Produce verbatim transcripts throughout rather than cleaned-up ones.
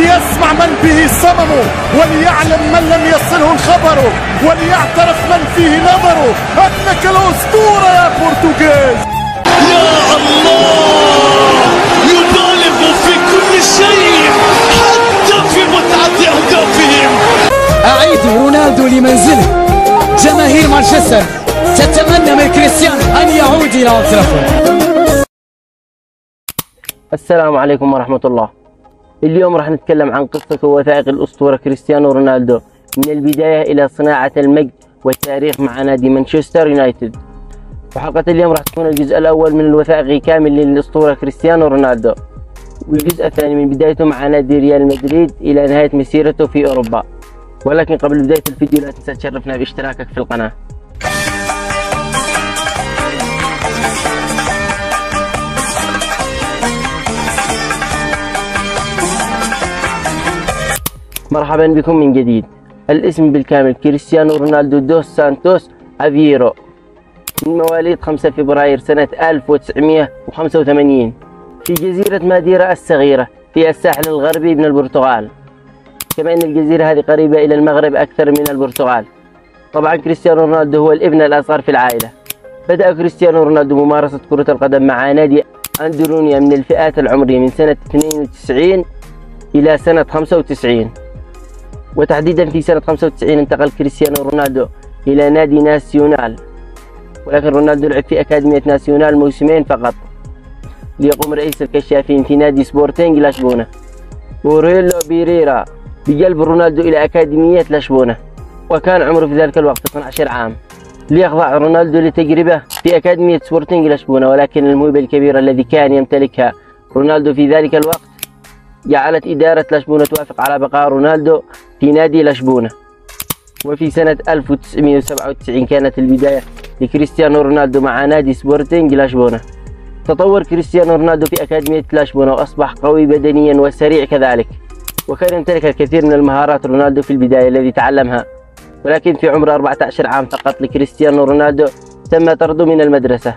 ليسمع من به صمم، وليعلم من لم يصله الخبر، وليعترف من فيه نظر أنك الأسطورة يا برتغال. يا الله، يبالغ في كل شيء حتى في متعة أهدافهم. أعيد رونالدو لمنزله. جماهير مانشستر تتمنى من كريستيانو أن يعود إلى أولد ترافورد. السلام عليكم ورحمة الله. اليوم راح نتكلم عن قصة ووثائق الأسطورة كريستيانو رونالدو من البداية إلى صناعة المجد والتاريخ مع نادي مانشستر يونايتد. وحلقة اليوم راح تكون الجزء الأول من الوثائقي كامل للأسطورة كريستيانو رونالدو، والجزء الثاني من بدايته مع نادي ريال مدريد إلى نهاية مسيرته في أوروبا. ولكن قبل بداية الفيديو لا تنسى تشرفنا باشتراكك في القناة. مرحبا بكم من جديد. الاسم بالكامل كريستيانو رونالدو دوس سانتوس افييرو، من مواليد خمسة فبراير سنة ألف وتسعمئة وخمسة وثمانين في جزيرة ماديرا الصغيرة في الساحل الغربي من البرتغال. كما أن الجزيرة هذه قريبة إلى المغرب أكثر من البرتغال. طبعا كريستيانو رونالدو هو الابن الأصغر في العائلة. بدأ كريستيانو رونالدو ممارسة كرة القدم مع نادي أندرونيا من الفئات العمرية من سنة اثنين وتسعين إلى سنة خمسة وتسعين، وتحديدا في سنة خمسة وتسعين انتقل كريستيانو رونالدو إلى نادي ناسيونال، ولكن رونالدو لعب في أكاديمية ناسيونال موسمين فقط ليقوم رئيس الكشافين في نادي سبورتينغ لشبونة. أوريلو بيريرا بجلب رونالدو إلى أكاديمية لشبونة، وكان عمره في ذلك الوقت اثني عشر عام، ليخضع رونالدو لتجربة في أكاديمية سبورتينغ لشبونة. ولكن الموهبة الكبيرة الذي كان يمتلكها رونالدو في ذلك الوقت جعلت إدارة لشبونة توافق على بقاء رونالدو في نادي لشبونة. وفي سنة ألف وتسعمئة وسبعة وتسعين كانت البداية لكريستيانو رونالدو مع نادي سبورتينغ لشبونة. تطور كريستيانو رونالدو في أكاديمية لشبونة وأصبح قوي بدنيا وسريع كذلك، وكان يمتلك الكثير من المهارات رونالدو في البداية الذي تعلمها. ولكن في عمر أربعة عشر عام فقط لكريستيانو رونالدو تم طرده من المدرسة،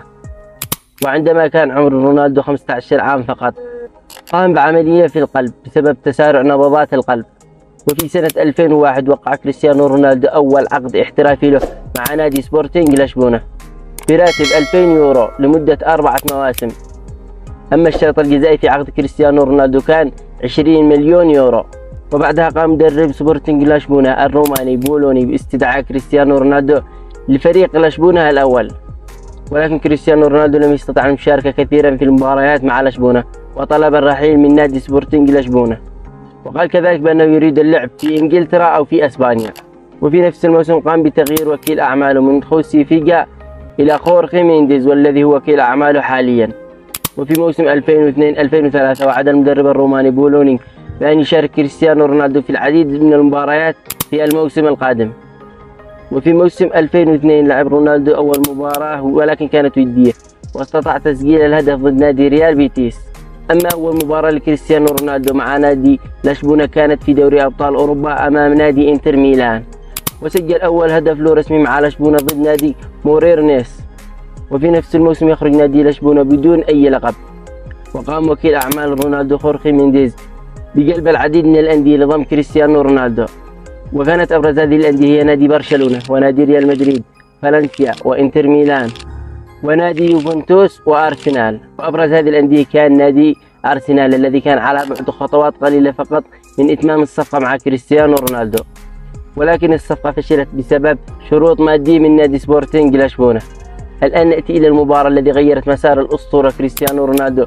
وعندما كان عمر رونالدو خمسة عشر عام فقط قام بعملية في القلب بسبب تسارع نبضات القلب. وفي سنة ألفين وواحد وقع كريستيانو رونالدو أول عقد احترافي له مع نادي سبورتينغ لشبونة براتب ألفين يورو لمدة أربعة مواسم. أما الشرط الجزائي في عقد كريستيانو رونالدو كان عشرين مليون يورو. وبعدها قام مدرب سبورتينغ لشبونة الروماني بولوني باستدعاء كريستيانو رونالدو لفريق لشبونة الأول، ولكن كريستيانو رونالدو لم يستطع المشاركة كثيرا في المباريات مع لشبونة، وطلب الرحيل من نادي سبورتينغ لشبونة، وقال كذلك بأنه يريد اللعب في إنجلترا أو في أسبانيا. وفي نفس الموسم قام بتغيير وكيل أعماله من خوسي فيجا إلى خورخي مينديز، والذي هو وكيل أعماله حاليا. وفي موسم ألفين واثنين ألفين وثلاثة وعد المدرب الروماني بولوني بأن يشارك كريستيانو رونالدو في العديد من المباريات في الموسم القادم. وفي موسم ألفين واثنين لعب رونالدو أول مباراة ولكن كانت ودية، واستطاع تسجيل الهدف ضد نادي ريال بيتيس. أما أول مباراة لكريستيانو رونالدو مع نادي لشبونة كانت في دوري أبطال أوروبا أمام نادي إنتر ميلان، وسجل أول هدف له رسمي مع لشبونة ضد نادي موريرنيس. وفي نفس الموسم يخرج نادي لشبونة بدون أي لقب. وقام وكيل أعمال رونالدو خورخي مينديز بجلب العديد من الأندية لضم كريستيانو رونالدو، وكانت أبرز هذه الأندية هي نادي برشلونة ونادي ريال مدريد فالنسيا وإنتر ميلان ونادي يوفنتوس وأرسنال. وأبرز هذه الأندية كان نادي أرسنال الذي كان على بعد خطوات قليلة فقط من إتمام الصفقة مع كريستيانو رونالدو، ولكن الصفقة فشلت بسبب شروط مادية من نادي سبورتينغ لشبونة. الآن نأتي إلى المباراة التي غيرت مسار الأسطورة كريستيانو رونالدو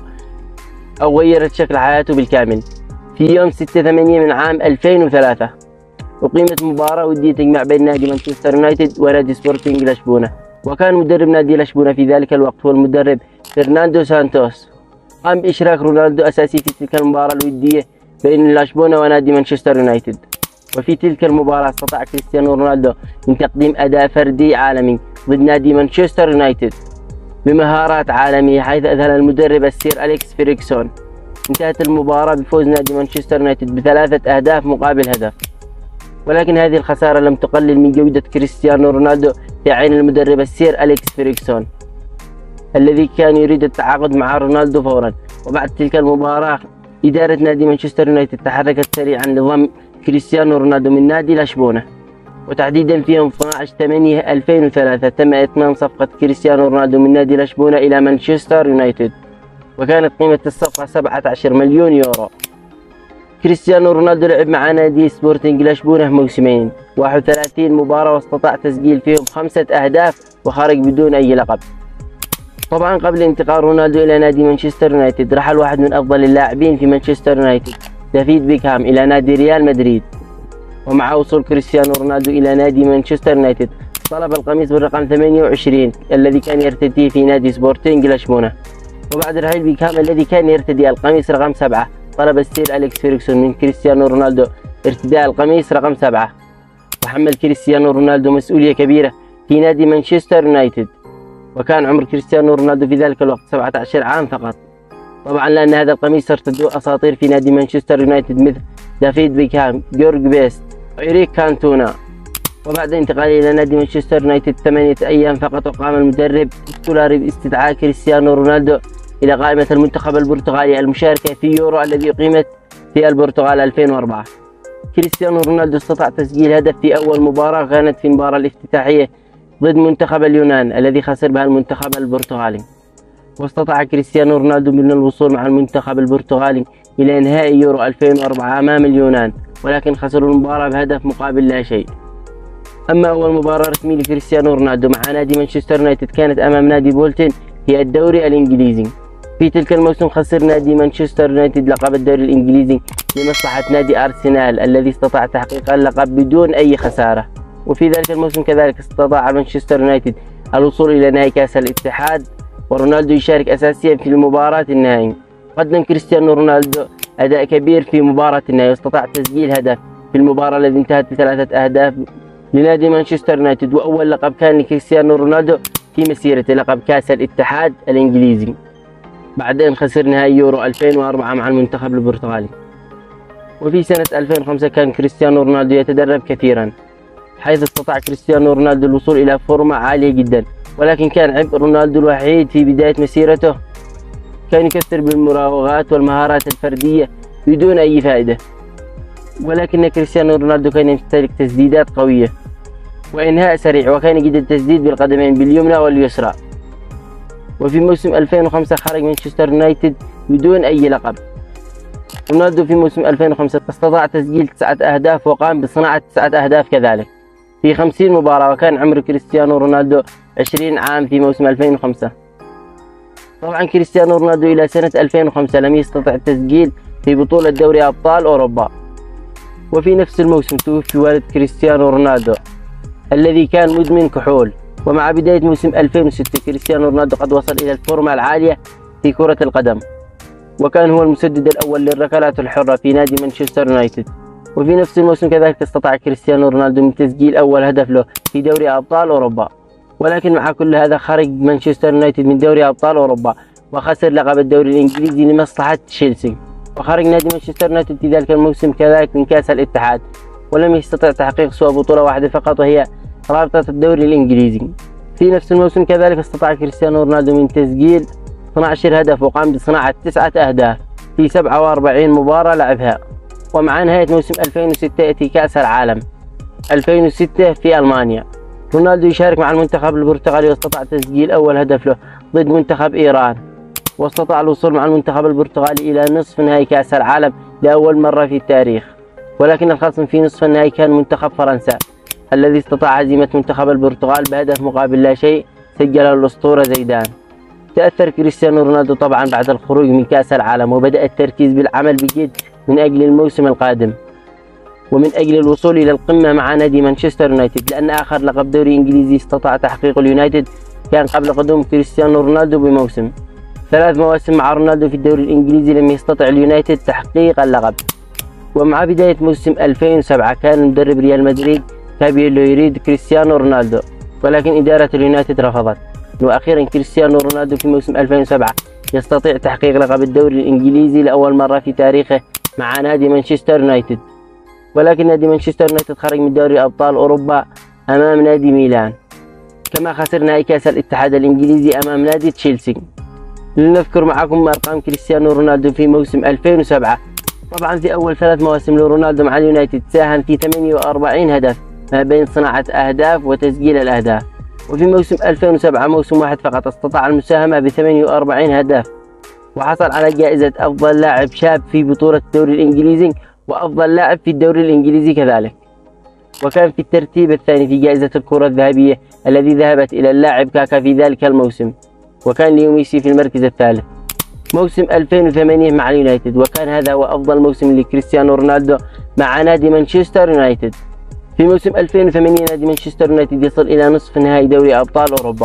أو غيرت شكل حياته بالكامل. في يوم ستة ثمانية من عام ألفين وثلاثة أقيمت مباراة ودية تجمع بين نادي مانشستر يونايتد ونادي سبورتينغ لشبونة، وكان مدرب نادي لشبونة في ذلك الوقت هو المدرب فرناندو سانتوس. قام بإشراك رونالدو أساسي في تلك المباراة الودية بين لشبونة ونادي مانشستر يونايتد. وفي تلك المباراة استطاع كريستيانو رونالدو من تقديم أداء فردي عالمي ضد نادي مانشستر يونايتد بمهارات عالمية، حيث أذهل المدرب السير أليكس فيرغسون. انتهت المباراة بفوز نادي مانشستر يونايتد بثلاثة أهداف مقابل هدف، ولكن هذه الخسارة لم تقلل من جودة كريستيانو رونالدو في عين المدرب السير أليكس فيرغسون، الذي كان يريد التعاقد مع رونالدو فورا. وبعد تلك المباراة إدارة نادي مانشستر يونايتد تحركت سريعا لضم كريستيانو رونالدو من نادي لشبونة، وتحديدا في يوم اثني عشر ثمانية ألفين وثلاثة تم إتمام صفقة كريستيانو رونالدو من نادي لشبونة إلى مانشستر يونايتد، وكانت قيمة الصفقة سبعة عشر مليون يورو. كريستيانو رونالدو لعب مع نادي سبورتنج لشبونة موسمين، واحد وثلاثين مباراة، واستطاع تسجيل فيهم خمسة أهداف وخرج بدون أي لقب. طبعا قبل انتقال رونالدو إلى نادي مانشستر يونايتد رحل واحد من أفضل اللاعبين في مانشستر يونايتد دافيد بيكهام إلى نادي ريال مدريد. ومع وصول كريستيانو رونالدو إلى نادي مانشستر يونايتد طلب القميص بالرقم ثمانية وعشرين الذي كان يرتديه في نادي سبورتنج لشبونة. وبعد رحيل بيكهام الذي كان يرتدي القميص رقم سبعة طلب السير أليكس فيرغسون من كريستيانو رونالدو ارتداء القميص رقم سبعة، وحمل كريستيانو رونالدو مسؤولية كبيرة في نادي مانشستر يونايتد، وكان عمر كريستيانو رونالدو في ذلك الوقت سبعة عشر عام فقط. طبعا لأن هذا القميص ارتدوه أساطير في نادي مانشستر يونايتد مثل دافيد بيكهام، جورج بيست، إريك كانتونا. وبعد انتقاله إلى نادي مانشستر يونايتد ثمانية أيام فقط وقام المدرب سكولاري باستدعاء كريستيانو رونالدو إلى قائمة المنتخب البرتغالي المشاركة في يورو الذي أقيمت في البرتغال ألفين وأربعة. كريستيانو رونالدو استطاع تسجيل هدف في أول مباراة كانت في المباراة الافتتاحية ضد منتخب اليونان الذي خسر بها المنتخب البرتغالي. واستطاع كريستيانو رونالدو من الوصول مع المنتخب البرتغالي إلى نهائي يورو ألفين وأربعة أمام اليونان، ولكن خسروا المباراة بهدف مقابل لا شيء. أما أول مباراة رسمية لكريستيانو رونالدو مع نادي مانشستر يونايتد كانت أمام نادي بولتون في الدوري الإنجليزي. في تلك الموسم خسر نادي مانشستر يونايتد لقب الدوري الإنجليزي لمصلحة نادي أرسنال الذي استطاع تحقيق اللقب بدون أي خسارة. وفي ذلك الموسم كذلك استطاع مانشستر يونايتد الوصول إلى نهائي كأس الاتحاد، ورونالدو يشارك أساسيا في المباراة النهائي. قدم كريستيانو رونالدو أداء كبير في مباراة النهائي، واستطاع تسجيل هدف في المباراة التي انتهت بثلاثة أهداف لنادي مانشستر يونايتد، وأول لقب كان لكريستيانو رونالدو في مسيرته، لقب كأس الاتحاد الإنجليزي، بعد أن خسر نهائي يورو ألفين وأربعة مع المنتخب البرتغالي. وفي سنة ألفين وخمسة كان كريستيانو رونالدو يتدرب كثيرا، حيث استطاع كريستيانو رونالدو الوصول إلى فورمة عالية جدا، ولكن كان عبء رونالدو الوحيد في بداية مسيرته كان يكثر بالمراوغات والمهارات الفردية بدون أي فائدة. ولكن كريستيانو رونالدو كان يمتلك تسديدات قوية وإنهاء سريع، وكان يجيد التسديد بالقدمين باليمنى واليسرى. وفي موسم ألفين وخمسة خرج مانشستر يونايتد بدون أي لقب. رونالدو في موسم ألفين وخمسة استطاع تسجيل تسعة أهداف وقام بصناعة تسعة أهداف كذلك في خمسين مباراة، وكان عمر كريستيانو رونالدو عشرين عام في موسم ألفين وخمسة. طبعا كريستيانو رونالدو إلى سنة ألفين وخمسة لم يستطع التسجيل في بطولة دوري أبطال أوروبا. وفي نفس الموسم توفي والد كريستيانو رونالدو الذي كان مدمن كحول. ومع بداية موسم ألفين وستة كريستيانو رونالدو قد وصل إلى الفورمة العالية في كرة القدم، وكان هو المسدد الأول للركلات الحرة في نادي مانشستر يونايتد. وفي نفس الموسم كذلك استطاع كريستيانو رونالدو من تسجيل أول هدف له في دوري أبطال أوروبا. ولكن مع كل هذا خرج مانشستر يونايتد من دوري أبطال أوروبا وخسر لقب الدوري الإنجليزي لمصلحة تشيلسي. وخرج نادي مانشستر يونايتد في ذلك الموسم كذلك من كأس الاتحاد، ولم يستطع تحقيق سوى بطولة واحدة فقط وهي رابطة الدوري الإنجليزي. في نفس الموسم كذلك استطاع كريستيانو رونالدو من تسجيل اثني عشر هدف وقام بصناعة تسعة أهداف في سبعة وأربعين مباراة لعبها. ومع نهاية موسم ألفين وستة يأتي كأس العالم ألفين وستة في ألمانيا. رونالدو يشارك مع المنتخب البرتغالي واستطاع تسجيل أول هدف له ضد منتخب إيران، واستطاع الوصول مع المنتخب البرتغالي إلى نصف نهائي كأس العالم لأول مرة في التاريخ. ولكن الخصم في نصف النهائي كان منتخب فرنسا الذي استطاع هزيمة منتخب البرتغال بهدف مقابل لا شيء سجله الأسطورة زيدان. تأثر كريستيانو رونالدو طبعا بعد الخروج من كأس العالم، وبدأ التركيز بالعمل بجد من أجل الموسم القادم ومن أجل الوصول إلى القمة مع نادي مانشستر يونايتد، لأن آخر لقب دوري إنجليزي استطاع تحقيقه اليونايتد كان قبل قدوم كريستيانو رونالدو بموسم. ثلاث مواسم مع رونالدو في الدوري الإنجليزي لم يستطع اليونايتد تحقيق اللقب. ومع بداية موسم ألفين وسبعة كان مدرب ريال مدريد كابيلو يريد كريستيانو رونالدو، ولكن إدارة اليونايتد رفضت. وأخيرا كريستيانو رونالدو في موسم ألفين وسبعة يستطيع تحقيق لقب الدوري الإنجليزي لأول مرة في تاريخه مع نادي مانشستر يونايتد. ولكن نادي مانشستر يونايتد خرج من دوري أبطال أوروبا أمام نادي ميلان، كما خسر نهائي كأس الاتحاد الإنجليزي أمام نادي تشيلسي. لنذكر معكم أرقام كريستيانو رونالدو في موسم ألفين وسبعة. طبعا في أول ثلاث مواسم لرونالدو مع اليونايتد ساهم في ثمانية وأربعين هدف ما بين صناعة أهداف وتسجيل الأهداف. وفي موسم ألفين وسبعة موسم واحد فقط استطاع المساهمة ب ثمانية وأربعين هدف، وحصل على جائزة أفضل لاعب شاب في بطولة الدوري الإنجليزي وأفضل لاعب في الدوري الإنجليزي كذلك. وكان في الترتيب الثاني في جائزة الكرة الذهبية الذي ذهبت إلى اللاعب كاكا في ذلك الموسم، وكان ليو ميسي في المركز الثالث. موسم ألفين وثمانية مع اليونايتد، وكان هذا هو أفضل موسم لكريستيانو رونالدو مع نادي مانشستر يونايتد. في موسم ألفين وثمانية نادي مانشستر يونايتد يصل إلى نصف نهائي دوري أبطال أوروبا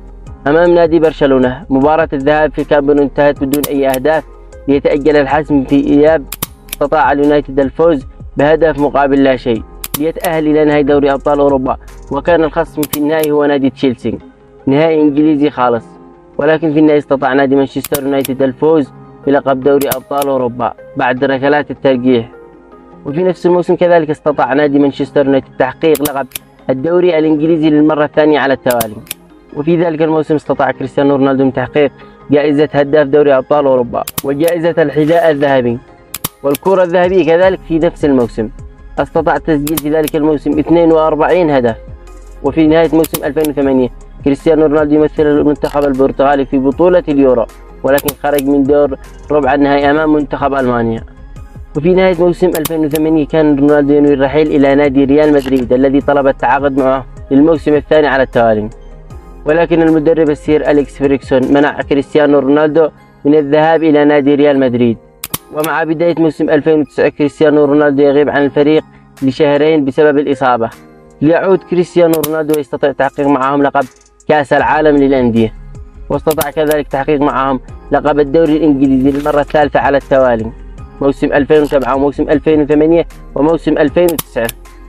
أمام نادي برشلونة. مباراة الذهاب في الكامب نو انتهت بدون أي أهداف ليتأجل الحسم في إياب. استطاع اليونايتد الفوز بهدف مقابل لا شيء ليتأهل إلى نهائي دوري أبطال أوروبا، وكان الخصم في النهائي هو نادي تشيلسي، نهائي إنجليزي خالص. ولكن في النهاية استطاع نادي مانشستر يونايتد الفوز بلقب دوري أبطال أوروبا بعد ركلات الترجيح. وفي نفس الموسم كذلك استطاع نادي مانشستر يونايتد تحقيق لقب الدوري الإنجليزي للمرة الثانية على التوالي. وفي ذلك الموسم استطاع كريستيانو رونالدو تحقيق جائزة هداف دوري أبطال أوروبا وجائزة الحذاء الذهبي والكرة الذهبية كذلك في نفس الموسم. استطاع تسجيل في ذلك الموسم اثنين وأربعين هدف. وفي نهاية موسم ألفين وثمانية كريستيانو رونالدو يمثل المنتخب البرتغالي في بطولة اليورو، ولكن خرج من دور ربع النهائي أمام منتخب ألمانيا. وفي نهاية موسم ألفين وثمانية كان رونالدو ينوي الرحيل إلى نادي ريال مدريد الذي طلب التعاقد معه للموسم الثاني على التوالي، ولكن المدرب السير أليكس فيرغسون منع كريستيانو رونالدو من الذهاب إلى نادي ريال مدريد. ومع بداية موسم ألفين وتسعة كريستيانو رونالدو يغيب عن الفريق لشهرين بسبب الإصابة، ليعود كريستيانو رونالدو ويستطيع تحقيق معهم لقب كأس العالم للأندية، واستطاع كذلك تحقيق معهم لقب الدوري الإنجليزي للمرة الثالثة على التوالي، موسم ألفين وسبعة وموسم ألفين وثمانية وموسم ألفين وتسعة.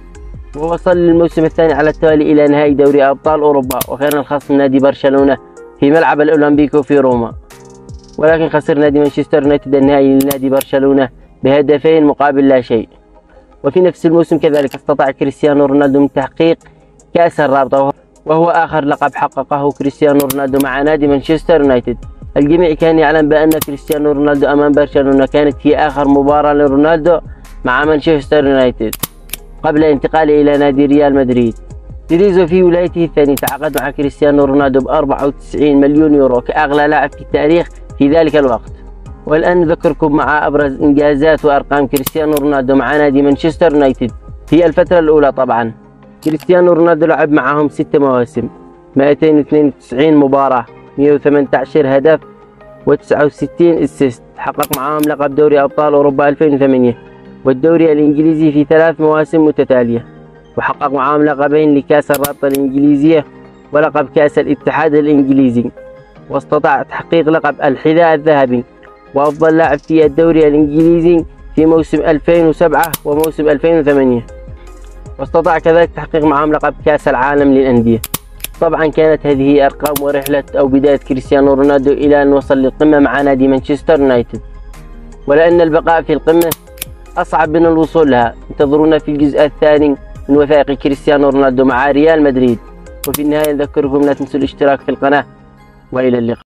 ووصل للموسم الثاني على التوالي إلى نهائي دوري أبطال أوروبا، وكان الخصم نادي برشلونة في ملعب الأولمبيكو في روما، ولكن خسر نادي مانشستر يونايتد النهائي لنادي برشلونة بهدفين مقابل لا شيء. وفي نفس الموسم كذلك استطاع كريستيانو رونالدو من تحقيق كأس الرابطة، وهو آخر لقب حققه كريستيانو رونالدو مع نادي مانشستر يونايتد. الجميع كان يعلم بأن كريستيانو رونالدو أمام برشلونة كانت هي آخر مباراة لرونالدو مع مانشستر يونايتد قبل انتقاله إلى نادي ريال مدريد. تريزو في ولايته الثانية تعاقد مع كريستيانو رونالدو ب أربعة وتسعين مليون يورو كأغلى لاعب في التاريخ في ذلك الوقت. والآن نذكركم مع أبرز إنجازات وأرقام كريستيانو رونالدو مع نادي مانشستر يونايتد في الفترة الأولى. طبعا كريستيانو رونالدو لعب معهم ست مواسم، مئتين واثنين وتسعين مباراة، مئة وثمانية عشر هدف وتسعة وستين اسيست. حقق معهم لقب دوري أبطال أوروبا ألفين وثمانية والدوري الإنجليزي في ثلاث مواسم متتالية، وحقق معهم لقبين لكأس الرابطة الإنجليزية ولقب كأس الاتحاد الإنجليزي، واستطاع تحقيق لقب الحذاء الذهبي وأفضل لاعب في الدوري الإنجليزي في موسم ألفين وسبعة وموسم ألفين وثمانية، واستطاع كذلك تحقيق معهم لقب كأس العالم للأندية. طبعا كانت هذه أرقام ورحلة أو بداية كريستيانو رونالدو إلى أن وصل للقمة مع نادي مانشستر يونايتد، ولأن البقاء في القمة أصعب من الوصول لها. انتظرونا في الجزء الثاني من وثائق كريستيانو رونالدو مع ريال مدريد. وفي النهاية نذكركم لا تنسوا الاشتراك في القناة، وإلى اللقاء.